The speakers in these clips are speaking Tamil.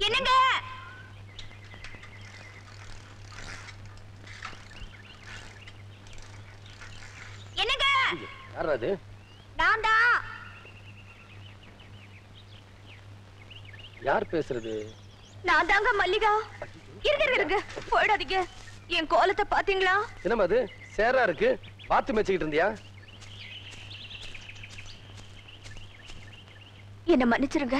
என்னங்க? என்னங்க? யாரா அது? நான் தான். யார் பேசுறது? நான் தாங்க மல்லிகா. இருங்க போயிடாதீங்க. என் கோலத்தை பாத்தீங்களா? என்னமா அது சேரா இருக்கு? பாத்து மேய்ச்சிக்கிட்டு இருந்தியா? என்ன மன்னிச்சிருங்க.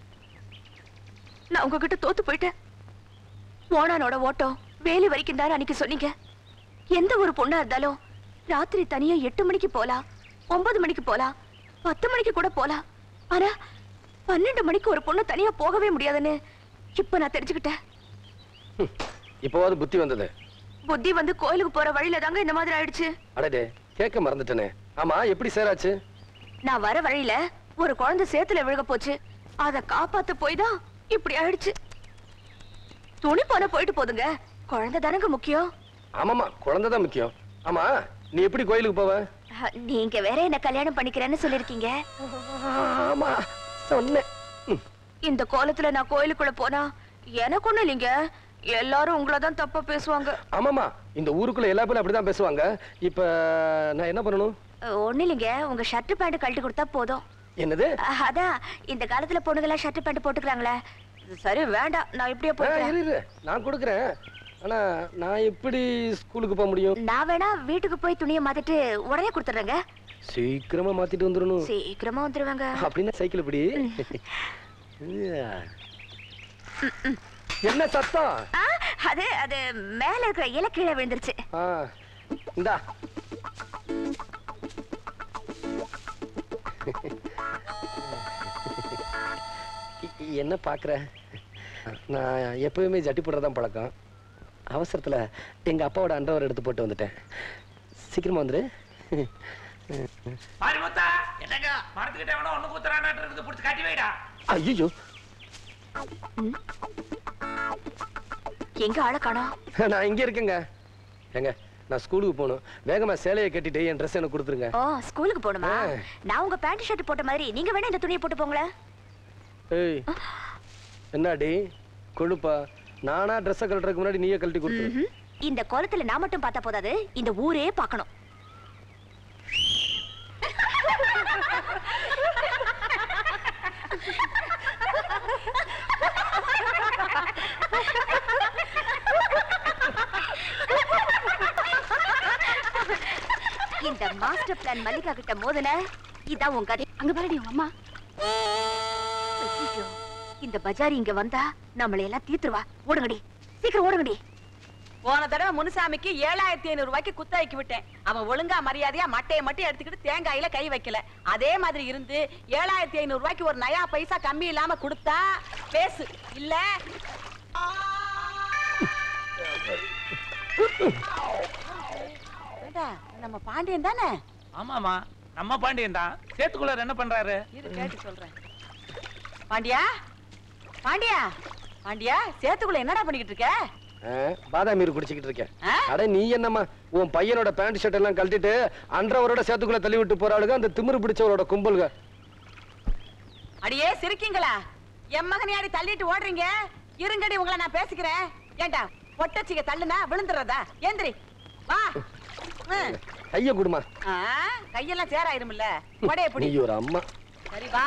நான் உங்ககிட்ட தோத்து போயிட்டேன். ஓனானோட ஓட்டம் வேலி வரைக்கும் தான் அன்னைக்கு சொன்னீங்க. எந்த ஒரு பொண்ணா இருந்தாலும் ராத்திரி தனியா 8 மணிக்கு போலாம், 9 மணிக்கு போலாம், 10 மணிக்கு கூட போலாம். ஆனா 12 மணிக்கு ஒரு பொண்ணு தனியா போகவே முடியாதுன்னு இப்ப நான் தெரிஞ்சுக்கிட்டேன். இப்போவாது புத்தி வந்தது. புத்தி வந்து கோயிலுக்கு போற வழியில தாங்க இந்த மாதிரி ஆயிடுச்சு. அடடே, கேட்க மறந்துட்டேனே. ஆமா, எப்படி சேராச்சு? நான் வர வழியில ஒரு குழந்தை சேத்துல விழுக போச்சு. அத காப்பாத்த போய் தான் இப்படி ஆயிடுச்சு. துணி போன போயிட்டு போதுங்க, குழந்தை தானங்க முக்கியம். ஆமாமா, குழந்தைதான் முக்கியம். ஆமா, நீ எப்படி கோயிலுக்கு போவ? நீங்க வேற என்ன கல்யாணம் பண்ணிக்கிறேன்னு சொல்லிருக்கீங்க. ஆமா சொன்னேன். இந்த கோலத்துல நான் கோயிலுக்குள்ள போனா எனக்கு ஒண்ணு இல்லைங்க, எல்லாரும் உங்களதான் தப்பா பேசுவாங்க. ஆமாமா, இந்த ஊருக்குள்ள எல்லா பேரும் அப்படிதான் பேசுவாங்க. இப்ப நான் என்ன பண்ணணும்? ஒண்ணு இல்லைங்க, உங்க ஷர்ட் பேண்ட் கழட்டி கொடுத்தா போதும். என்னது? அதான் இந்த காலத்துல பொண்ணுங்களா ஷர்ட் பேண்ட் போட்டுக்கிறாங்களே. சரி வேண்டாம், நான் இப்படியே போறேன். நான் கொடுக்கறேன். ஆனா நான் எப்படி ஸ்கூலுக்கு போக முடியும்? நான் வேணா வீட்டுக்கு போய் துணியை மாத்திட்டு உடனே கொடுத்துறேங்க. சீக்கிரமா மாத்திட்டு வந்துடணும். சீக்கிரமா வந்துருவாங்க. அப்படின்னா சைக்கிள் இப்படி. என்ன சத்தம்? அது அது மேல இருக்கிற இலை கீழே விழுந்துருச்சு. இந்தா. என்ன பாக்குற? நான் எப்பவுமே ஜட்டி போடுறதான் பழக்கம். அவசரத்துல எங்க அப்பாவோட அண்டர்வேர் எடுத்து போட்டு வந்துட்டேன். சீக்கிரமா வந்துரு. ஐயோ, எங்க ஆள காணோம்? நான் இங்க இருக்கேங்க. எங்க நான் ஸ்கூலுக்கு போகணும். வேகமா சேலையை கட்டிட்டு என் ட்ரெஸ் எனக்கு கொடுத்துருங்க. ஓ, ஸ்கூலுக்கு போகணுமா? நான் உங்க பேண்ட் ஷர்ட் போட்ட மாதிரி நீங்க வேணா இந்த துணியை போட்டு போங்களேன். ஏய், என்னடி கொழுப்பா? நானா ட்ரெஸ் கழட்டுறதுக்கு முன்னாடி நீயே கழட்டி கொடுத்துரு. இந்த கோலத்துல நான் மட்டும் பார்த்தா போதாது, இந்த ஊரே பார்க்கணும். இந்த மாஸ்டர் பிளான் மல்லிகா கிட்ட மோதல இதான் உங்க கதை. அங்க பாருடி அம்மா. இந்த பஜாரி இங்க வந்தா நம்மளை எல்லாம் தீத்துருவா. ஓடுங்கடி, சீக்கிரம் ஓடுங்கடி. போன தடவை முனுசாமிக்கு 7500 ரூபாய்க்கு குத்தாக்கி விட்டேன். அவன் ஒழுங்கா மரியாதையா மட்டையை மட்டும் எடுத்துக்கிட்டு தேங்காயில கை வைக்கல. அதே மாதிரி இருந்து 7500 ரூபாய்க்கு ஒரு நயா பைசா கம்மி இல்லாம கொடுத்தா பேசு, இல்ல நம்ம பாண்டியன் தானே? ஆமாமா, நம்ம பாண்டியன் தான். சேத்துக்குள்ள என்ன பண்றாரு? இது கேட்டு சொல்றேன். பாண்டியா, பாண்டியா, பாண்டியா, சேத்துக்குள்ள என்னடா பண்ணிக்கிட்டு இருக்க? பாதாமீர் குடிச்சிட்டு இருக்கேன். அட நீ என்னம்மா, உன் பையனோட பேண்ட் ஷர்ட் எல்லாம் கழட்டிட்டு அன்றவரோட சேத்துக்குள்ள தள்ளி விட்டு போறாளுங்க அந்த திமிரு பிடிச்சவரோட கும்பல்க. அடியே சிரிக்கீங்களா? என் மகனையாடி தள்ளிட்டு ஓடுறீங்க. இருங்கடி, உங்களை நான் பேசிக்கிறேன். ஏண்டா பொட்டச்சிக்க தள்ளுனா விழுந்துறதா? ஏந்திரி வா. கைய குடுமா. கையெல்லாம் சேராயிரும்ல. கொடைய பிடி. நீ ஒரு அம்மா. சரி வா.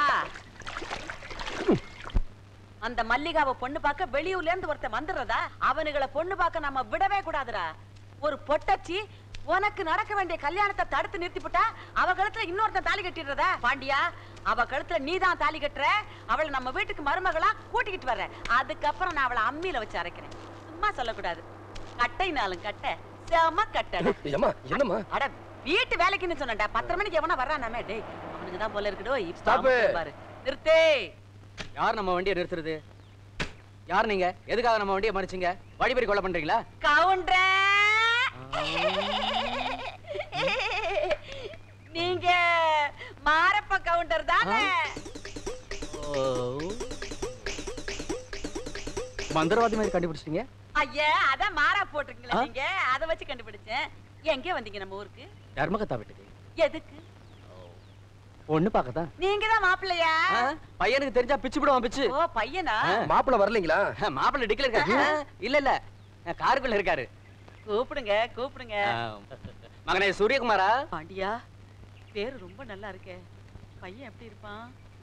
அந்த மல்லிகாவை பொண்ணு பார்க்க வெளியூர்ல இருந்து ஒருத்தன் வந்துடுறதா? அவனுங்களை பொண்ணு பார்க்க நம்ம விடவே கூடாதுடா. ஒரு பொட்டச்சி உனக்கு நடக்க வேண்டிய கல்யாணத்தை தடுத்து நிறுத்திவிட்டா அவ கழுத்துல இன்னொருத்தன் தாலி கட்டிடுறதா? பாண்டியா, அவ கழுத்துல நீதான் தாலி கட்டுற. அவளை நம்ம வீட்டுக்கு மருமகளா கூட்டிக்கிட்டு வர்ற. அதுக்கப்புறம் நான் அவளை அம்மியில வச்சு அரைக்கிறேன். சும்மா சொல்லக்கூடாது. கட்டைனாலும் கட்ட செம கட்ட. என்னம்மா? அட வீட்டு வேலைக்குன்னு சொன்னேன்டா. 10 மணிக்கு எவனா வர்றானாமே? டேய், அவனுக்கு தான் போல இருக்குடோ. இப்ப பாரு. நிறுத்தே. யார் நம்ம வண்டியை நிறுத்துறது? யார் நீங்க? எதுக்காக நம்ம வண்டியை மறிச்சீங்க? வழிபறி கொலை பண்றீங்களா? கவுண்டரே, நீங்க மாரப்ப கவுண்டர் தானே? மந்திரவாதி மாதிரி கண்டுபிடிச்சிட்டீங்க. ஐயா, அத மாரா போட்டுருக்கீங்களா நீங்க? அத வச்சு கண்டுபிடிச்சேன். எங்க வந்தீங்க நம்ம ஊருக்கு? தர்மகத்தா வீட்டுக்கு. எதுக்கு? பொண்ணு பார்க்கதான். நீங்க தான் மாப்பிள்ளையா? பையனுக்கு தெரிஞ்சா பிச்சு விடுவான் பிச்சு. ஓ பையனா? மாப்பிள்ள வரலீங்களா? மாப்பிள்ளை டிக்கில இருக்காரு. இல்ல காருக்குள்ள இருக்காரு. கூப்பிடுங்க கூப்பிடுங்க. மகனே சூரியகுமாரா? பாண்டியா பேரு ரொம்ப நல்லா இருக்கே. பையன் எப்படி இருப்பான்?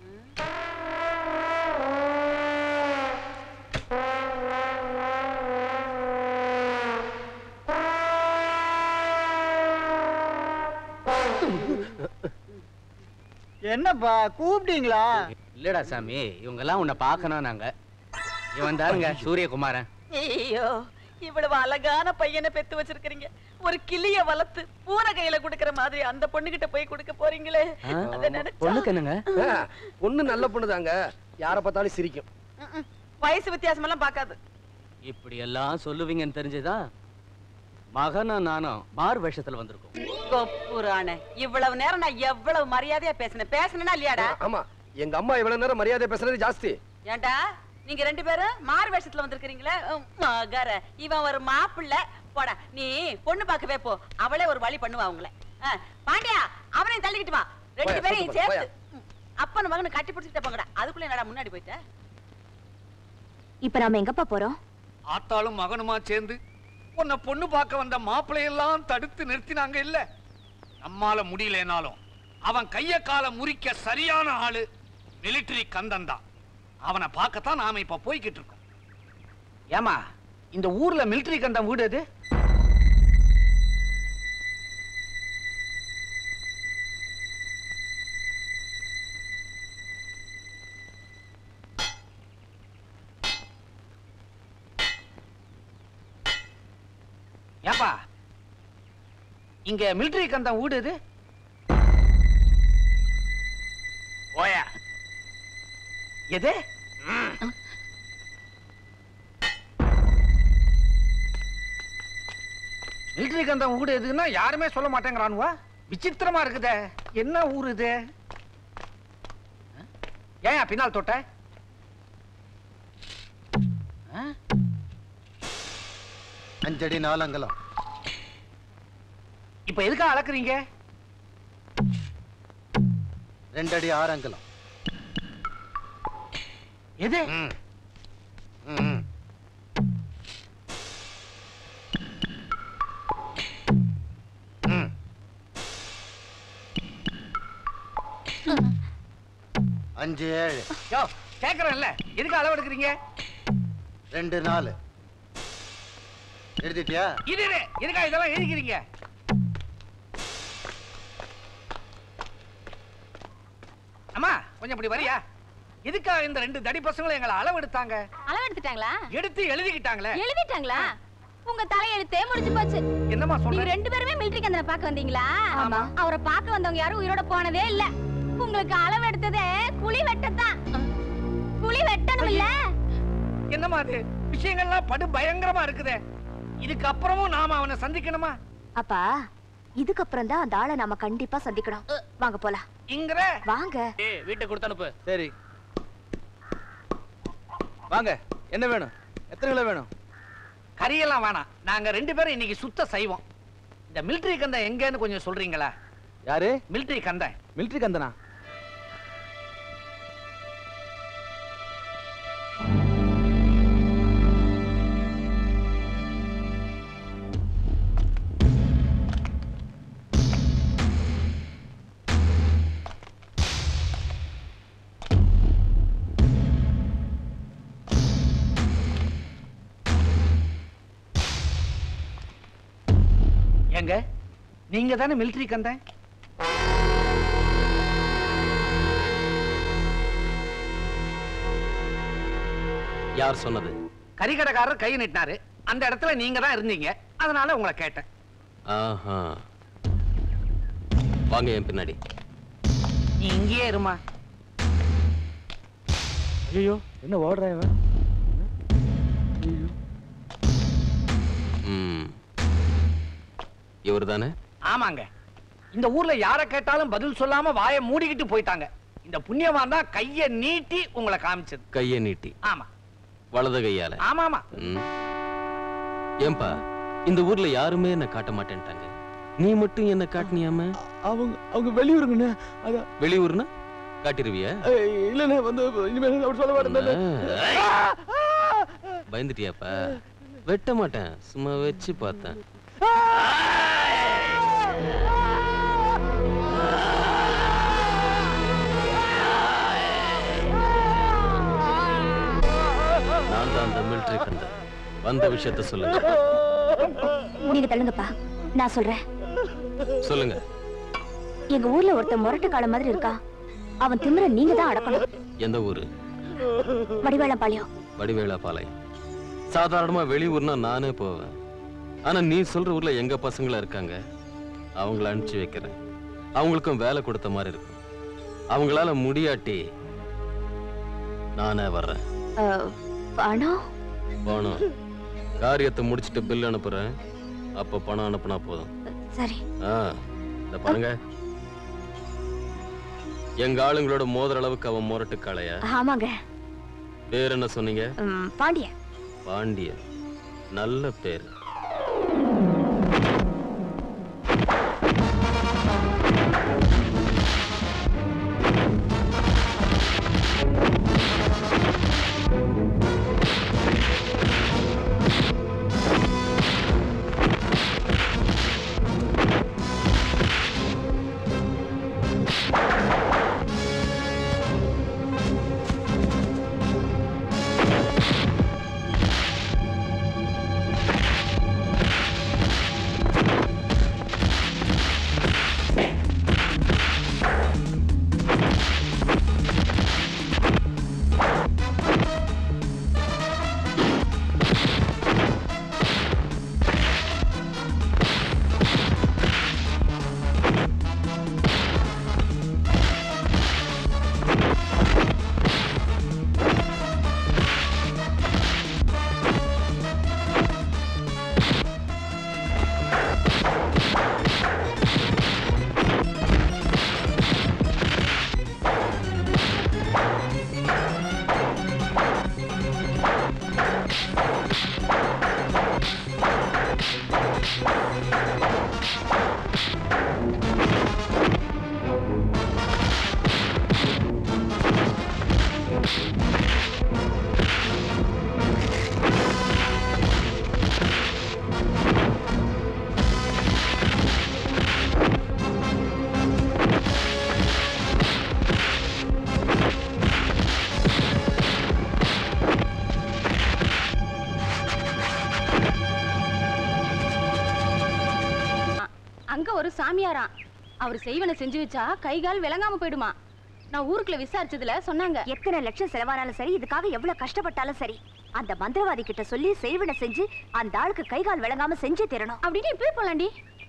என்னப்பா கூப்பிட்டீங்களா? இல்லடா சாமி, இவங்க எல்லாம் உன்னை பார்க்கணும் நாங்க. இவன் தாருங்க சூரியகுமாரன். ஐயோ இவ்வளவு அழகான பையனை பெத்து வச்சிருக்கீங்க. ஒரு கிளிய வளர்த்து பூனை கையில குடுக்கற மாதிரி அந்த பொண்ணுகிட்ட போய் கொடுக்க போறீங்களே. அத நினைச்சா பொண்ணுக்கு என்னங்க? பொண்ணு நல்ல பொண்ணு தாங்க. யார பார்த்தாலும் சிரிக்கும். வயசு வித்தியாசம் எல்லாம் பார்க்காது. இப்படி எல்லாம் சொல்லுவீங்கன்னு தெரிஞ்சுதான் மகனும் நானும் மாறு வேஷத்துல வந்திருக்கோம். கொப்புரானே, இவ்வளவு நேரம் நான் எவ்வளவு மரியாதையா பேசினா இல்லையாடா? ஆமா, எங்க அம்மா இவ்வளவு நேரம் மரியாதை பேசுறது ஜாஸ்தி. ஏண்டா நீங்க ரெண்டு பேரும் மாறு வேஷத்துல வந்திருக்கீங்களே. மகர இவன் ஒரு மாப்பிள்ளை. போடா நீ பொண்ணு பார்க்கவே போ. அவளே ஒரு வழி பண்ணுவா உங்களை. பாண்டியா அவனையும் தள்ளிக்கிட்டு வா. ரெண்டு பேரையும் சேர்த்து அப்பன் மகனை கட்டி பிடிச்சிட்டு போங்கடா. அதுக்குள்ள என்னடா முன்னாடி போயிட்ட? இப்ப நாம எங்கப்பா போறோம்? ஆத்தாளும் மகனுமா சேர்ந்து உன்னை பொண்ணு பார்க்க வந்த மாப்பிள்ளையெல்லாம் தடுத்து நிறுத்தினாங்க இல்ல. நம்மால முடியலனாலும் அவன் கைய கால முறிக்க சரியான ஆளு மிலிட்டரி கந்தன் தான். அவனை பார்க்கத்தான் நாம இப்ப போய்கிட்டு இருக்கோம். ஏமா இந்த ஊர்ல மிலிட்டரி கந்தன் வீடு எது? ஏப்பா இங்க மிலிட்டரி கந்தன் வீடு எது? ஓயா எது? மிலிட்டரி கந்தன் வீடு எதுன்னா யாருமே சொல்ல மாட்டேங்கிறானுவா. விசித்திரமா இருக்குதே. என்ன ஊர் இது? ஏன் பின்னால் தொட்ட? அஞ்சடி 4 அங்குலம். இப்ப எதுக்கா அளக்குறீங்க? 2 அடி 6 அங்குலம். எது? 5 7. யோ கேக்குறேன்ல, எதுக்கு அளவு எடுக்கிறீங்க? 2 4. எழுதிட்டியா? இது எதுக்கா இதெல்லாம் எழுதிக்கிறீங்க? அம்மா கொஞ்சம் இப்படி வரியா? எதுக்கா இந்த 2 தடி பசங்களும் எங்களை அளவு எடுத்தாங்க? அளவு எடுத்துட்டாங்களா? எடுத்து எழுதிக்கிட்டாங்களே. எழுதிட்டாங்களா? உங்க தலையெழுத்தே முடிஞ்சு போச்சு. என்னம்மா நீங்க சொல்ற? ரெண்டு பேருமே மிலிட்டரி கந்தனை பார்க்க வந்தீங்களா? ஆமா. அவரை பார்க்க வந்தவங்க யாரும் உயிரோட போனதே இல்ல. உங்களுக்கு அளவு எடுத்ததே குழி வெட்டத்தான். குழி வெட்டணும் இல்ல? என்னம்மா அது? விஷயங்கள்லாம் படு பயங்கரமா இருக்குதே. இதுக்கு அப்புறமும் நாம அவனை சந்திக்கணுமா? அப்பா இதுக்கப்புறம் தான் அந்த ஆளை நாம கண்டிப்பா சந்திக்கணும். வாங்க போலாம். இங்கற வாங்க. வீட்டை கொடுத்து அனுப்பு. சரி வாங்க. என்ன வேணும்? எத்தனை கிலோ வேணும்? கறியெல்லாம் வேணாம். நாங்க 2 பேரும் இன்னைக்கு சுத்த செய்வோம். இந்த மிலிட்டரி கந்தன் எங்கன்னு கொஞ்சம் சொல்றீங்களா? யாரு? மிலிட்டரி கந்தன். மிலிட்டரி கந்தனா? எங்க நீங்க தானே மிலிட்டரி கந்தன்? யார் சொன்னது? கறிக்கடைக்காரர் கை நீட்டினாரு. அந்த இடத்துல நீங்க தான் இருந்தீங்க. அதனால உங்களை கேட்டேன். ஆஹா. வாங்க என் பின்னாடி. நீ இங்கேயே இருமா. ஐயோ என்ன ஓடுற இவன்? இவர் தானே? ஆமாங்க. இந்த ஊர்ல யார கேட்டாலும் பதில் சொல்லாம வாயை மூடிக்கிட்டு போயிட்டாங்க. இந்த புண்ணியவான் தான் கைய நீட்டி உங்களை காமிச்சது. கையை நீட்டி? ஆமா. வலது கையால? ஆமா ஆமா. ஏன்பா இந்த ஊர்ல யாருமே என்ன காட்ட மாட்டேன்ட்டாங்க. நீ மட்டும் என்ன காட்டினியாம? அவங்க வெளியூருங்கண்ணே. அதான் வெளியூர்னா காட்டிருவியா? இல்லண்ணே, வந்து இனிமேல் அவர் சொல்ல மாட்டேன். பயந்துட்டியாப்பா? வெட்ட மாட்டேன், சும்மா வச்சு பார்த்தேன். நான் தான் அந்த மிலிட்டரி கண்ட வந்த விஷயத்த சொல்லுங்க. நீங்க தள்ளுங்கப்பா, நான் சொல்றேன். சொல்லுங்க. எங்க ஊர்ல ஒருத்தன் முரட்டு கால மாதிரி இருக்கா. அவன் திமிர நீங்க தான் அடக்கணும். எந்த ஊரு? வடிவேலம்பாளையம். வடிவேலம்பாளையம். சாதாரணமா வெளியூர்னா நானே போவேன். ஆனா நீ சொல்ற ஊர்ல எங்க பசங்களா இருக்காங்க. அவங்கள அனுப்பிச்சு வைக்கிறேன். அவங்களுக்கும் வேலை கொடுத்த மாதிரி இருக்கும். அவங்களால முடியாட்டி நானே வர்றேன். பணம்? பணம் காரியத்தை முடிச்சிட்டு பில் அனுப்புறேன். அப்ப பணம் அனுப்புனா போதும். சரி. இந்த பாருங்க, எங்க ஆளுங்களோட மோதிர அளவுக்கு அவன் முரட்டு காளையா? ஆமாங்க. பேர் என்ன சொன்னீங்க? பாண்டியன். பாண்டியன், நல்ல பேர். ஒரு சாமியாரா அவர் செய்வன செஞ்சு வச்சா கை கால் விளங்காம போயிடுமா. நான் ஊருக்குள்ள விசாரிச்சதுல சொன்னாங்க. எத்தனை லட்சம் செலவானாலும் சரி, இதுக்காக எவ்வளவு கஷ்டப்பட்டாலும் சரி, அந்த மந்திரவாதி கிட்ட சொல்லி செய்வன செஞ்சு அந்த ஆளுக்கு கை கால் விளங்காம செஞ்சே தரணும் அப்படின்னு இப்பவே போலாண்டி.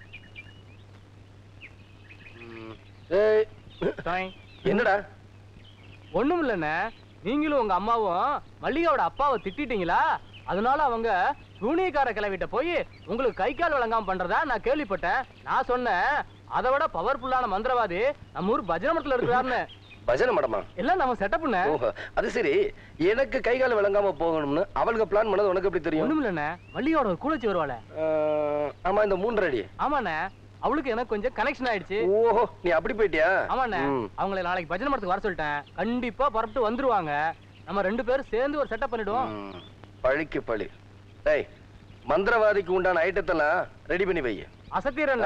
என்னடா? ஒண்ணும் இல்லண்ணே, நீங்களும் உங்க அம்மாவும் மல்லிகாவோட அப்பாவை திட்டிட்டீங்களா? அதனால அவங்க சூனியக்கார கிளவிட்ட போய் உங்களுக்கு கை கால் வழங்காம பண்றதா நான் கேள்விப்பட்டேன். நான் சொன்னேன், அதை விட பவர்ஃபுல்லான மந்திரவாதி நம்ம ஊர் பஜனை மடத்துல இருக்கிறாருன்னு. பஜனை மடமா? எல்லாம் நம்ம செட்டப் பண்ண. அது சரி, எனக்கு கை கால் விளங்காம போகணும்னு அவளுக்கு பிளான் பண்ணது உனக்கு எப்படி தெரியும்? ஒண்ணும் இல்லண்ணே, மல்லிகாவோட ஒரு கூலச்சி வருவாளே. ஆமா, இந்த 3 அடி. ஆமாண்ணே, அவளுக்கு எனக்கு கொஞ்சம் கனெக்ஷன் ஆயிடுச்சு. ஓஹோ, நீ அப்படி போயிட்டியா? ஆமாண்ணே, அவங்களை நாளைக்கு பஜனை மடத்துக்கு வர சொல்லிட்டேன். கண்டிப்பா புறப்பட்டு வந்துருவாங்க. நம்ம 2 பேரும் சேர்ந்து ஒரு செட்டப் பண்ணிடுவோம். பழிக்கு பழி. டேய், மந்திரவாதிக்கு உண்டான ஐட்டத்தெல்லாம் ரெடி பண்ணி வை. அசத்தீரன்.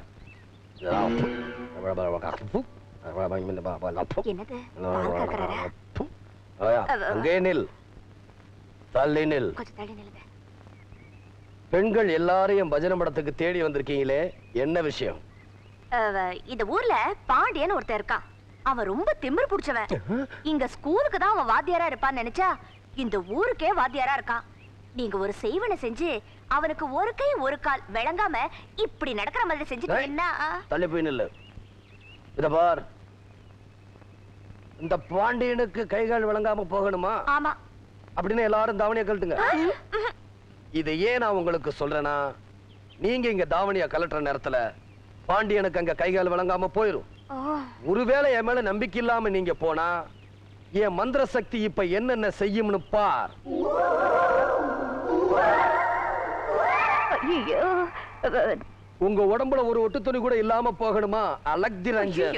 அங்கே நில், தள்ளி நில். பெண்கள் எல்லாரையும் பஜனை மடத்துக்கு தேடி வந்திருக்கீங்களே, என்ன விஷயம்? இந்த ஊர்ல பாண்டியன் ஒருத்தன் இருக்கான். அவன் ரொம்ப திமிரு புடிச்சவன். இங்க ஸ்கூலுக்கு தான் அவன் வாத்தியாரா இருப்பான்னு நினைச்சா இந்த ஊருக்கே வாத்தியாரா இருக்கான். நீங்க ஒரு செய்வனை செஞ்சு அவனுக்கு ஒரு கை ஒரு கால் விளங்காம இப்படி நடக்கிற மாதிரி செஞ்சுட்டீங்கன்னா தள்ளி போய் நில்லு. இத பார், இந்த பாண்டியனுக்கு கைகால் விளங்காம போகணுமா? ஆமா. அப்படின்னு எல்லாரும் தாவணியை கழட்டுங்க. இது ஏன் நான் உங்களுக்கு சொல்றேன்னா, நீங்க இங்க தாவணியா கலட்டுற நேரத்துல பாண்டியனுக்கு அங்க கைகால் விளங்காம போயிரும். ஒருவேளை என் மேல நம்பிக்கை இல்லாம நீங்க போனா என் மந்திர சக்தி இப்ப என்னென்ன செய்யும்னு பார். உங்க உடம்புல ஒரு ஒட்டு துணி கூட இல்லாம போகணுமா? அலக்தி ரஞ்சன்.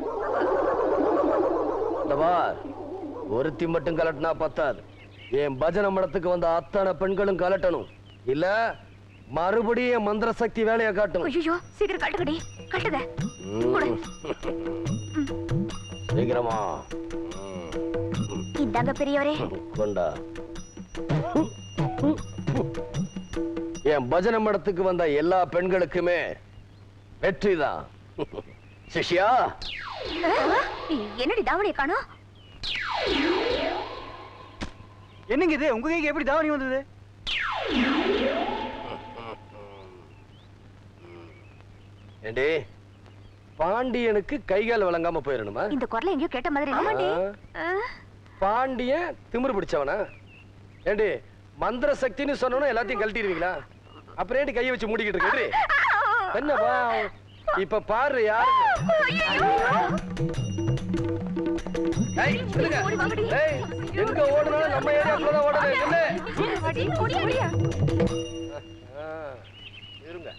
ஒருத்தி மட்டும் கலட்டினா பத்தாது. என் பஜனை மடத்துக்கு வந்த அத்தனை பெண்களும் கலட்டணும். இல்ல மறுபடியும் மந்திர சக்தி வேலையை காட்டும். ஐயோ சீக்கிரம் கட்டுக்கடி, கட்டுத. சீக்கிரமா. இந்தாங்க பெரியவரே. கொண்டா. என் பஜனை மடத்துக்கு வந்த எல்லா பெண்களுக்குமே வெற்றிதான். சிஷ்யா, என்னடி தாவணியை காணோம்? என்னங்க இது? உங்க கைக்கு எப்படி தாவணி வந்தது? ஏண்டி பாண்டியனுக்கு கைகால் வழங்காம போயிடணுமா? இந்த குரலை எங்கேயோ கேட்ட மாதிரி. பாண்டியன் திமிரு பிடிச்சவனா? ஏண்டி மந்திர சக்தின்னு சொன்னோன்னா எல்லாத்தையும் கழட்டிடுவீங்களா? அப்புறம் ஏண்டி கையை வச்சு மூடிக்கிட்டு இருக்கு? என்னப்பா இப்ப பாரு யாரு? எங்க ஓடுனாலும் நம்ம ஏரியாக்குள்ளதான் ஓடணும். இருங்க.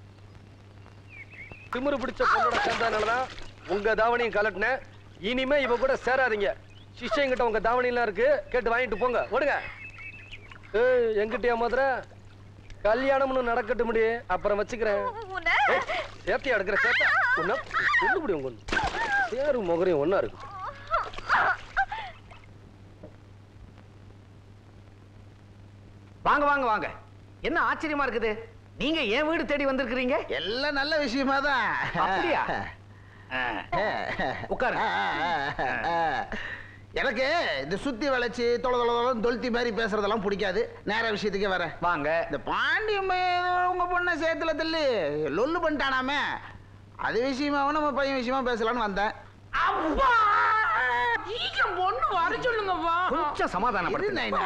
திமிரு பிடிச்ச பொண்ணோட சேர்ந்ததுனாலதான் உங்க தாவணியும் கலட்டின. இனிமே இவ கூட சேராதீங்க. சிஷ்யங்கிட்ட உங்க தாவணிலாம் இருக்கு, கேட்டு வாங்கிட்டு போங்க. ஓடுங்க. எங்கிட்டயா மதுரை? கல்யாணம்னு நடக்கட்டு முடியே, அப்புறம் வச்சுக்கிறேன். சேத்தியா எடுக்கிற சேத்தா சொல்லு முடியும். உங்க சேரு முகரையும் ஒன்னா இருக்கு. வாங்க வாங்க வாங்க. என்ன ஆச்சரியமா இருக்குது, நீங்க என் வீடு தேடி வந்திருக்கிறீங்க? எல்லாம் நல்ல விஷயமா தான். அப்படியா? உட்காரு. எனக்கு இந்த சுத்தி வளைச்சு தொழுத்தி மாதிரி பேசுறதெல்லாம் பிடிக்காது. நேர விஷயத்துக்கே வரேன். வாங்க. இந்த பாண்டியம் உங்க பொண்ணை சேத்துல தள்ளி லொல்லு பண்ணிட்டானாமே, அது விஷயமாவும் நம்ம பையன் விஷயமா பேசலான்னு வந்தேன். பொண்ணு வர சொல்லுங்கப்பா. கொஞ்சம் சமாதானப்படுத்து.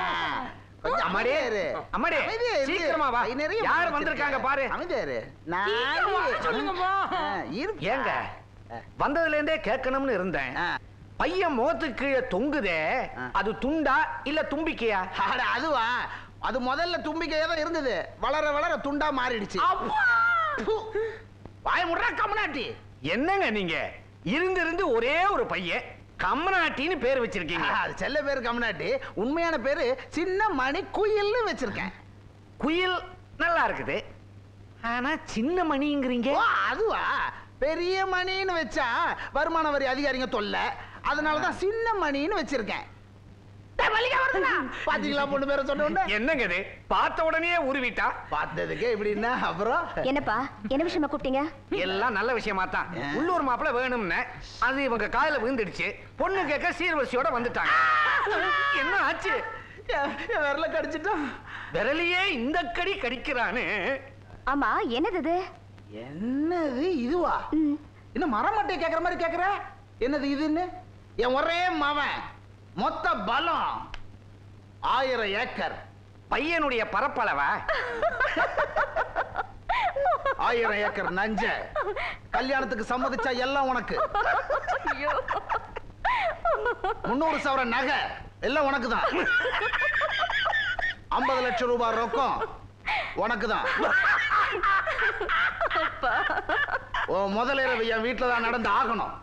சீக்கிரமா வா. யார் வந்திருக்காங்க பாரு. ஏங்க வந்ததுல இருந்தே கேட்கணும்னு இருந்தேன். பையன் முகத்துக்கு கீழே தொங்குதே, அது துண்டா இல்ல தும்பிக்கையா? அதுவா, அது முதல்ல தும்பிக்கையா தான் இருந்தது. வளர வளர துண்டா மாறிடுச்சு. வாய முடுறா கம்மநாட்டி. என்னங்க நீங்க இருந்து ஒரே ஒரு பையன் கம்மநாட்டின்னு பேர் வச்சிருக்கீங்க. அது செல்ல பேரு கம்மநாட்டி, உண்மையான பேரு சின்ன மணி குயில்னு வச்சிருக்கேன். குயில் நல்லா இருக்குது, ஆனா சின்ன மணிங்கிறீங்க. அதுவா, பெரிய மணின்னு வச்சா வருமான வரி அதிகாரிங்க தொல்ல, அதனாலதான் சின்ன மணின்னு வச்சிருக்கேன். பாத்தீங்களா பொண்ணு பேரை சொன்ன? என்னங்க இது பார்த்த உடனே உருவிட்டா? பார்த்ததுக்கே இப்படின்னா அப்புறம் என்னப்பா, என்ன விஷயமா கூப்பிட்டீங்க? எல்லாம் நல்ல விஷயமா தான். உள்ளூர் மாப்பிள்ள வேணும்னு அது இவங்க காதுல விழுந்துடுச்சு. பொண்ணு கேட்க சீர்வரிசையோட வந்துட்டாங்க. என்ன ஆச்சு? விரல கடிச்சிட்டோம். விரலையே இந்த கடி கடிக்கிறானு. ஆமா, என்னது? என்னது இதுவா? என்ன மரமட்டை கேக்குற மாதிரி கேக்குற? என்னது இதுன்னு? என் ஒரே மவன், மொத்த பலம் 1000 ஏக்கர். பையனுடைய பரப்பளவ 1000 ஏக்கர் நஞ்ச. கல்யாணத்துக்கு சம்மதிச்சா எல்லாம் உனக்கு. 300 சவரன் நகை எல்லாம் உனக்கு தான். 50 லட்சம் ரூபாய் ரொக்கம் உனக்கு தான். முதல் இரவு என் வீட்டுல தான் நடந்து ஆகணும்.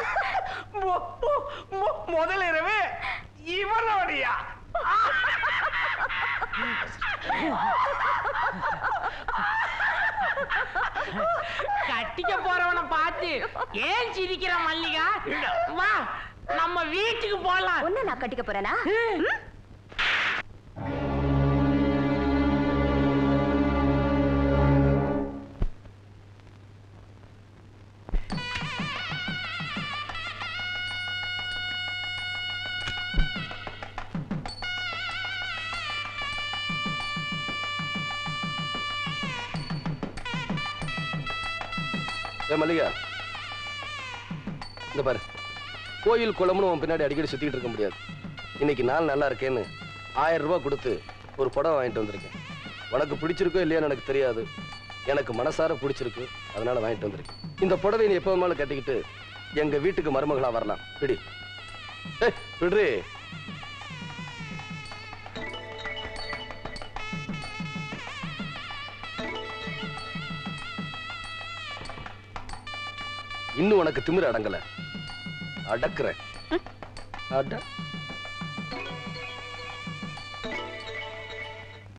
முதல் இரவு இவனோடியா? கட்டிக்க போறவனை பார்த்து ஏன் சிரிக்கிற மல்லிகா? வா நம்ம வீட்டுக்கு போலாம். ஒண்ணு நான் கட்டிக்க போறேனா? மல்லிகா, இந்த பாரு, கோயில் குளம்னு உன் பின்னாடி அடிக்கடி சுத்திட்டு இருக்க முடியாது. இன்னைக்கு நாள் நல்லா இருக்கேன்னு 1000 ரூபாய் கொடுத்து ஒரு புடவை வாங்கிட்டு வந்திருக்கேன். உனக்கு பிடிச்சிருக்கோ இல்லையான்னு எனக்கு தெரியாது, எனக்கு மனசார பிடிச்சிருக்கு, அதனால வாங்கிட்டு வந்திருக்கேன். இந்த புடவை நீ எப்போ வேணாலும் கட்டிக்கிட்டு எங்க வீட்டுக்கு மருமகளா வரலாம். பிடி விடுறி. இன்னும் உனக்கு திமிரு அடங்கல. அடக்குறேன். அட